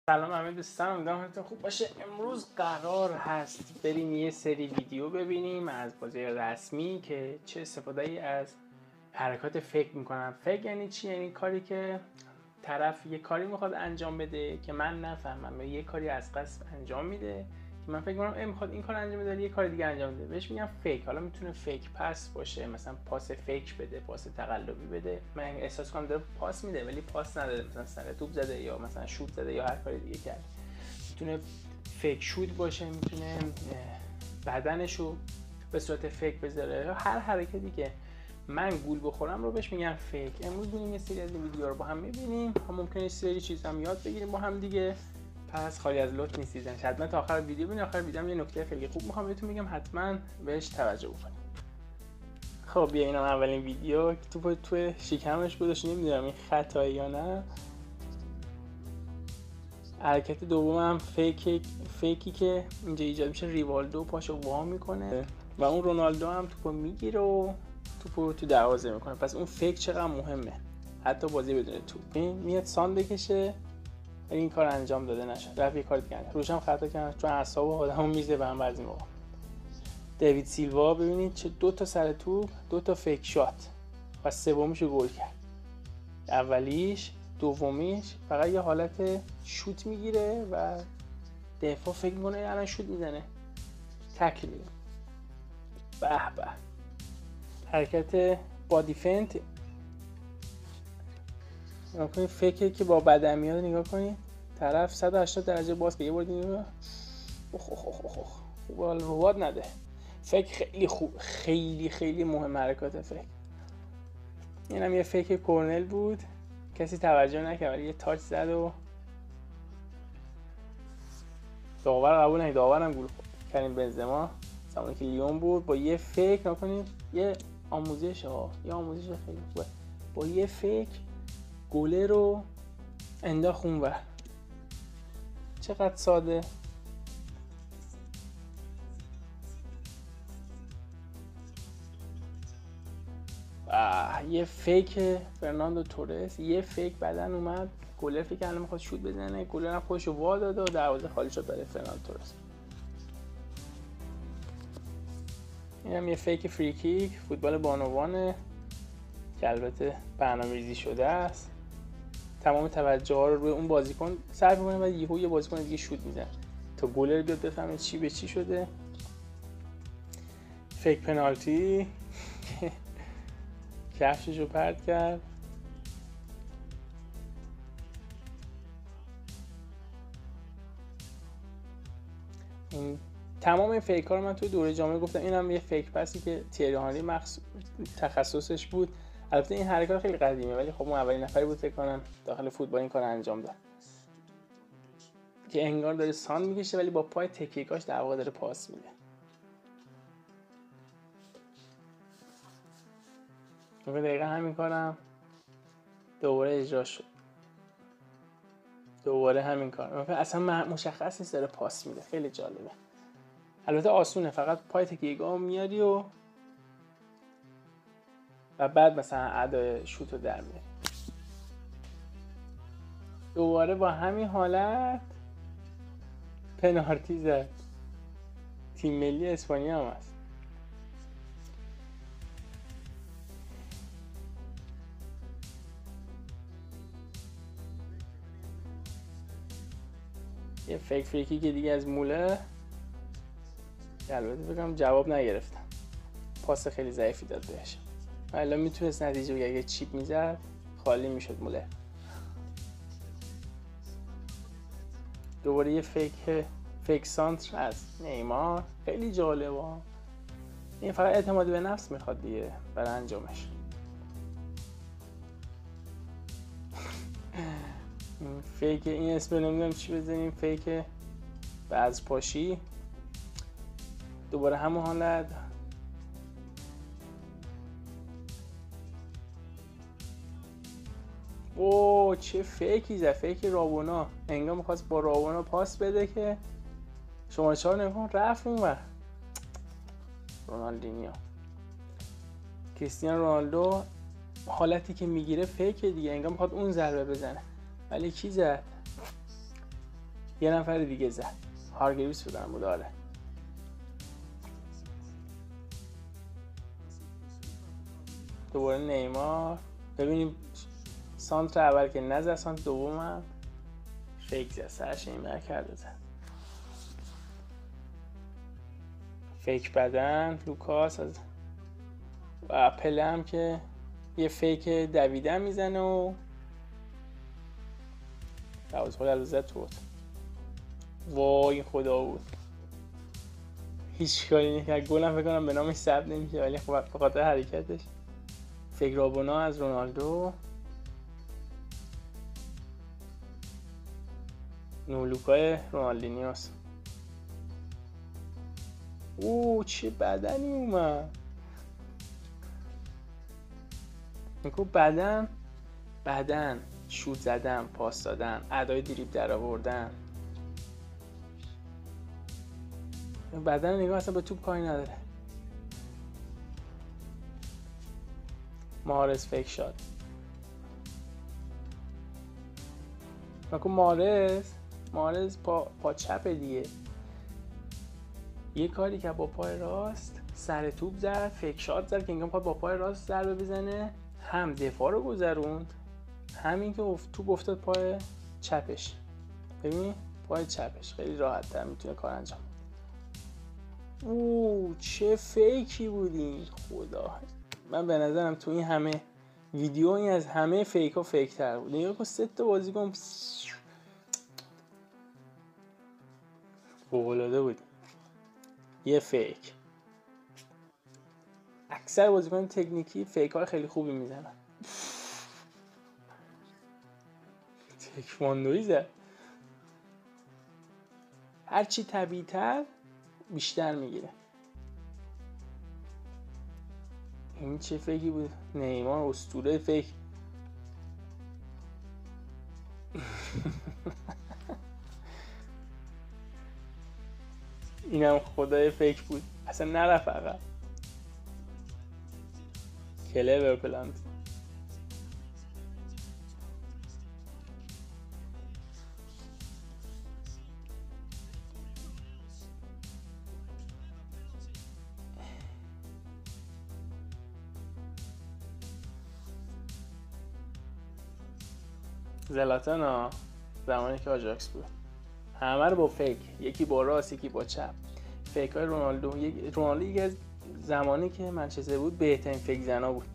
سلام همه دوستان، امیدوارم حالتون خوب باشه. امروز قرار هست بریم یه سری ویدیو ببینیم از بازی رسمی که چه استفاده‌ای از حرکات فیک میکنن. فیک یعنی چی؟ یعنی کاری که طرف یه کاری میخواد انجام بده که من نفهمم، یه کاری از قصد انجام میده که من فکر میکنم میخواد این کار انجام بده، یه کار دیگه انجام بده، بهش میگم فیک. حالا میتونه فیک پاس باشه، مثلا پاس فیک بده، پاس تقلبی بده، من احساس کنم داره پاس میده ولی پاس نداده، مثلا سر توپ زده یا مثلا شوت زده یا هر کاری دیگه کرد. میتونه فیک شوت باشه، میتونه بدنشو به صورت فیک بذاره یا هر حرکتی که من گول بخورم رو بهش میگم فیک. امروز می‌بینیم یه سری از این ویدیوها رو با هم می‌بینیم، ممکنه یه سری چیزا هم یاد بگیریم با هم دیگه. پس خالی از لطف نیستید، حتما تا آخر ویدیو ببینید. آخر ویدیو یه نکته خیلی خوب می‌خوام بهتون بگم، حتما بهش توجه بکنید. خب بیا اینم اولین ویدیو که تو شکمش گذاشت، نمیدونم این خطایی یا نه. حرکت دومم فیکی که اینجا ایجاد میشه، ریوالدو پاشو وا میکنه و اون رونالدو هم توپو میگیره و توپو تو دروازه میکنه. پس اون فیک چقدر مهمه، حتی بازی بدون توپ. این میاد سان بکشه ولی این کار انجام داده نشد، رفت یه کار دیگه انجام. روشم خطا کردم چون اعصاب آدمو میزه به هم بعضی موقع. دیوید سیلوا ببینید چه دو تا سر توپ، دو تا فیک شات و سومیشو گل کرد. اولیش دومیش فقط یه حالت شوت میگیره و دفاع فکر میکنه الان شوت میزنه، تکل میده. به به حرکت بادی فنت نگاه کنید، فکر که با بدن میاد. نگاه کنید طرف 180 درجه باز که یه بار دیگه خوب رواد نده. فکر خیلی خوب، خیلی مهم حرکات فکر. اینم یه فکر کورنل بود، کسی توجه نکرد ولی یه تاچ زد و داور قبول نکرد، داورم گل خورد. کریم بنزما زمانی که لیون بود با یه فیک، نکنید یه آموزش خیلی خوبه، با یه فیک گله رو انداخت اونور. چقدر ساده. یه فیک فرناندو تورس، یه فیک بدن اومد، گلر فکر الان میخواد شوت بزنه، گلر هم خودشو وا داد و دروازه خالی شد برای فرناندو تورس. اینم یه فیک فری کیک، فوتبال بانوانه که البته برنامه‌ریزی شده است. تمام توجه ها رو روی اون بازیکن صرف می‌کنه و یهو یه بازیکن دیگه شوت میزنه تا گلر بیاد بفهمه چی به چی شده. فیک پنالتی کفششو پرت کرد. این تمام این فیک ها رو من توی دوره جامعه گفتم. اینم یه فیک پسی که تیری هانری تخصصش بود. البته این حرکات خیلی قدیمه ولی خب اون اولین نفری بود فکر کنم داخل فوتبال این کارو انجام داد که انگار داره سان میکشه ولی با پای تکیه‌کاش در واقع داره پاس میده. من دقیقا همین کارم دوباره اجرا شد، دوباره همین کار. اصلا مشخص نیست داره پاس میده، خیلی جالبه. البته آسونه، فقط پای تکیه‌گاه میاری و بعد مثلا ادای شوتو در میاری. دوباره با همین حالت پنالتی زد. تیم ملی اسپانیا هم هست. یه فیک فریکی که دیگه از موله، البته بگم جواب نگرفتم، پاس خیلی ضعیفی داد بهش. الان میتونست نتیجه بگیره، اگه چیپ میزد خالی میشد موله. دوباره یه فیک سانتر از نیمار، خیلی جالبه. این فقط اعتماد به نفس میخواد دیگه برای انجامش. فیک این اسم نمیدونم چی بزنیم، فیک باز پاشی. دوباره همون حالت. اوه چه فیکی زد، فیک رابونا. انگار میخواست با رابونا پاس بده که شما 4 نکن رفت اونور. رونالدینیو، کریستیانو رونالدو حالتی که میگیره فیک دیگه، انگار میخواد اون ضربه بزنه ولی کی زد؟ یه نفر دیگه زد، هارگریوس بودن بود. آره دوباره نیمار. ببینیم سانتر اول که نزد، سانتر دوم هم فیک زد، سرش این بر کرده زد. فیک بدن لوکاس از و پله هم که یه فیک دویدن میزنه و دروازه‌بان البته تو. وای خدا بود، هیچ کاری نکرد. گلم فکر کنم به نامش ثبت نمیشه، ولی خب به خاطر حرکتش. فیک رابونا از رونالدو. نولوکای رونالدینیوس. اوه چه بدنی اومد. میگو بدن شوت زدن، پاس دادن، ادای دریبل در آوردن. بدن نگاه اصلا به توپ کاری نداره. مارز فیک شات. میگو مارز پا چپ دیگه. یه کاری که با پای راست سر توپ زد، فیک شات زد که انگار با پای راست ضربه بزنه، هم دفاع رو گذروند، همین که توپ افتاد پای چپش. ببین پای چپش خیلی راحت تر میتونه کار انجام بده. اوه چه فیکی بودین خدا. من به نظرم تو این همه ویدیو این از همه فیک ها فیک تر بود. نگاه کن 3 تا بازیکن فوق‌العاده بود. یه فیک. اکثر بازیکن تکنیکی فیک ها خیلی خوبی میزنن. تکواندویی زد. هرچی طبیعی تر بیشتر میگیره. این چه فیکی بود. نیمار اسطوره فیک. اینم خدای فیک بود، اصلا نرفت عقب. کلور پلنت. زلاتان ها زمانی که آژاکس بود همه رو با فیک، یکی با راست یکی با چپ. فیک های رونالدو یکی از زمانی که منچستر بود بهترین فیک زنا بود.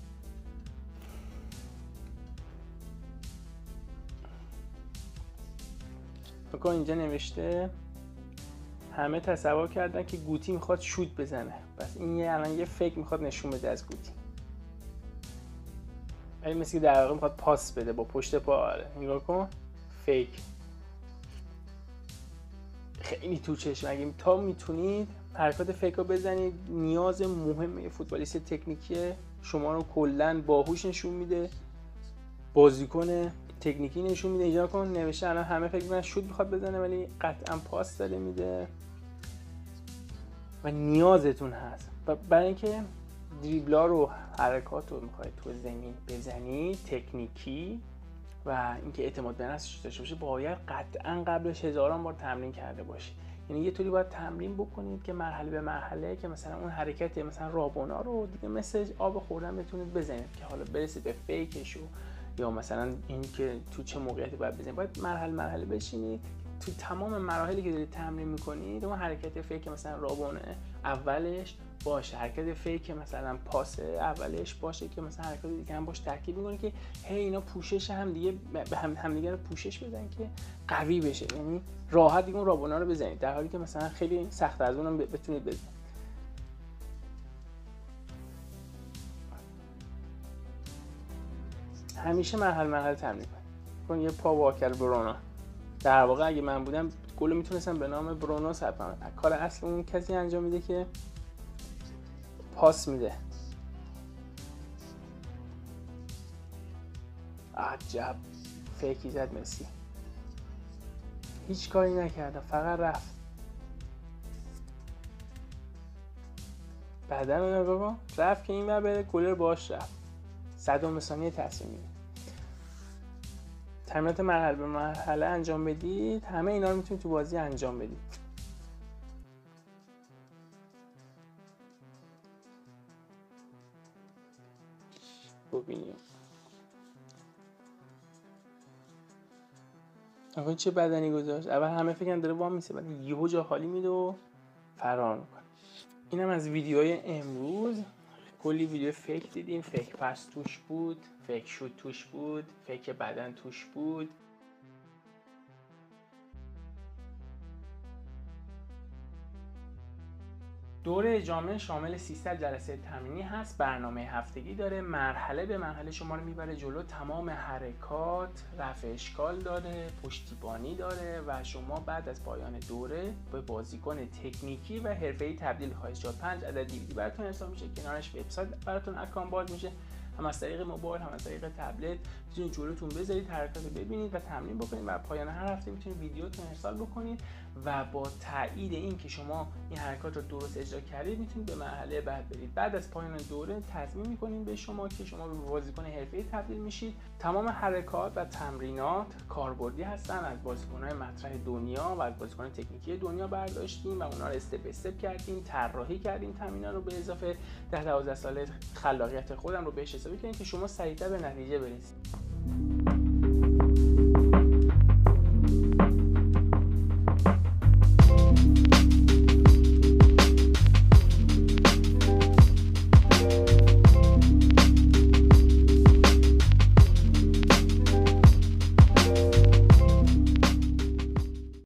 بکن اینجا نوشته همه تصور کردن که گوتی میخواد شوت بزنه، پس این الان یه فیک میخواد نشون بده از گوتی، ولی مثل که در واقع میخواد پاس بده با پشت پا. آره نگاه کن فیک. خیلی تو چشم. اگه تا میتونید حرکات فیک رو بزنید، نیاز مهمه. فوتبالیست تکنیکی شما رو کلا باهوش نشون میده، بازیکن تکنیکی نشون میده. اینجا کن نوشته الان همه فکر می‌کنن شوت میخواد بزنه ولی قطعا پاس داره میده و نیازتون هست. برای اینکه دریبلا رو حرکات رو میخواید تو زمین بزنی تکنیکی و اینکه اعتماد به نفسش داشته باشه، باید قطعا قبلش هزاران بار تمرین کرده باشی. یعنی یه طوری باید تمرین بکنید که مرحله به مرحله که مثلا اون حرکت مثلا رابونا رو دیگه مثل آب خوردن بتونید بزنید که حالا برسید به فیکش یا مثلا این که تو چه موقعیتی باید بزنید. باید مرحله بشینید تو تمام مراحلی که دارید تمرین میکنید اون حرکت فیک مثلا رابونه اولش باشه، حرکت فیک مثلا پاس اولش باشه که مثلا حرکات دیگه هم باش ترکیب میکنه که هی اینا پوشش هم دیگه به هم دیگه رو پوشش بدن که قوی بشه. یعنی راحت دیگه اون رابونا رو بزنید در حالی که مثلا خیلی سخت از اونم بتونید بزنید. همیشه مرحله تمرین کنید. یه پا واکر برونو در واقع اگه من بودم گل میتونستم به نام برونو ثبت کنم. کار اصل اون کسی انجام میده که پاس میده. عجب فیکی زد مسی، هیچ کاری نکردم فقط رفت. بعدن رو نگاه کن رفت که این ور بره گلر باش رفت. 100 ثانیه تصمیم میگیره. تمرینات مرحله به مرحله انجام بدید، همه اینا رو میتونید تو بازی انجام بدید. ببینیم آقا چه بدنی گذاشت. اول همه فکر کردن داره وام میسه، بعد یهو جا خالی میده و فرار میکنه. اینم از ویدیوهای امروز. کلی ویدیو فیک دیدیم، فیک پس توش بود، فیک شوت توش بود، فیک بدن توش بود. دوره جامعه شامل 300 جلسه تمرینی هست، برنامه هفتگی داره، مرحله به مرحله شما رو میبره جلو، تمام حرکات، رفع اشکال داره، پشتیبانی داره و شما بعد از پایان دوره به بازیکن تکنیکی و حرفه‌ای تبدیل خواهید شد. 5 عدد دیویدی براتون ارسال میشه، کنارش وبسایت براتون اکانت باز میشه، هم از طریق موبایل هم از طریق تبلت میتونید جلوتون بذارید، حرکات رو ببینید و تمرین بکنید و پایان هر هفته میتونید ویدیوتون ارسال بکنید و با تایید این که شما این حرکات رو درست اجرا کردید میتونید به مرحله بعد برید. بعد از پایان دوره تضمین میکنیم به شما که شما به بازیکن حرفه‌ای تبدیل میشید. تمام حرکات و تمرینات کاربردی هستن، از بازیکن‌های مطرح دنیا و از بازیکن تکنیکی دنیا برداشتیم و اونا رو استپ به استپ کردیم، طراحی کردیم تمرینا رو، به اضافه 10-12 سال خلاقیت خودم رو بهش حسابی کردیم که شما سریعتر به نتیجه برسید.